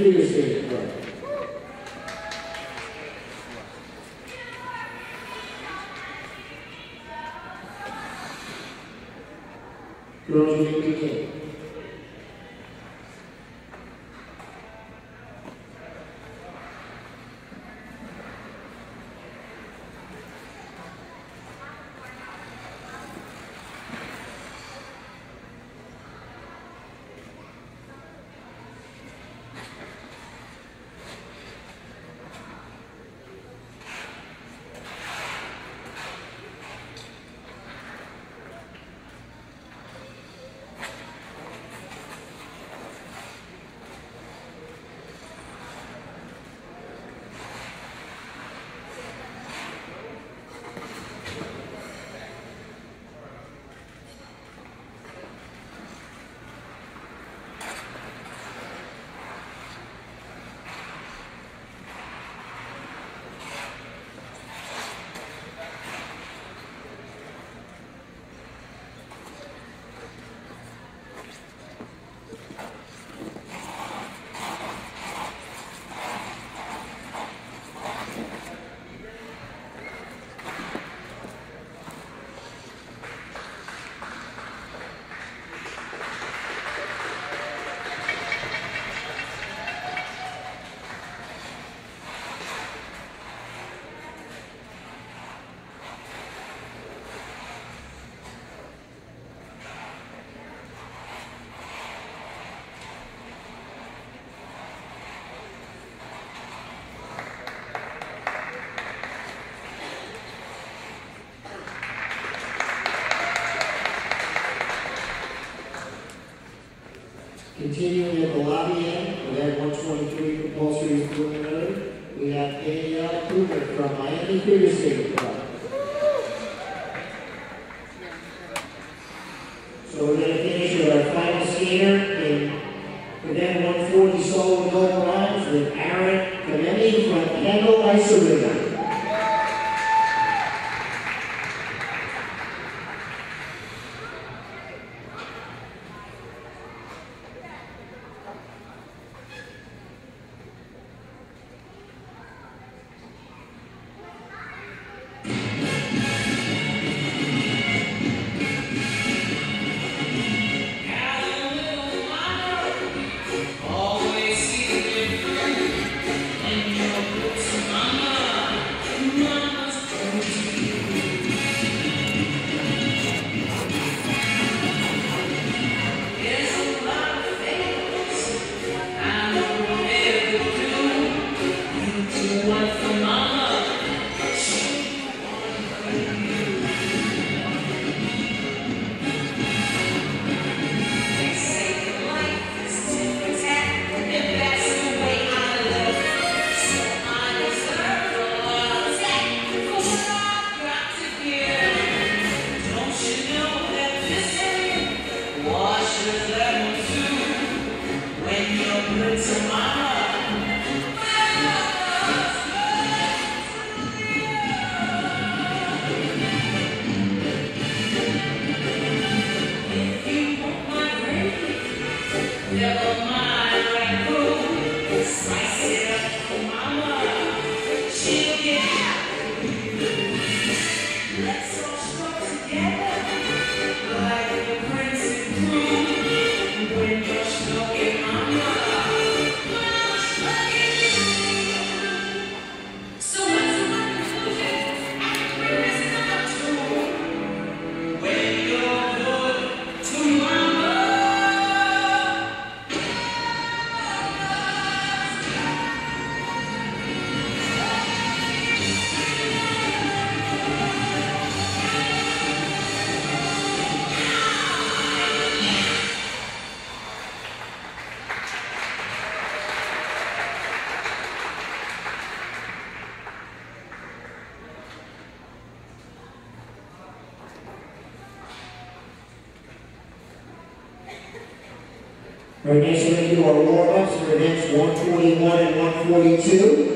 figure skating club. Girls may begin. Continuing at the lobby end, we have 123 compulsory preliminary. We have Danielle Kruger from Miami Figure Skating Club. So we're going to finish with our final skater in event 140 solo gold bronze with Tememe from Kendall Ice Arena. All right, next we're going to do our warm-ups for events 141 and 142.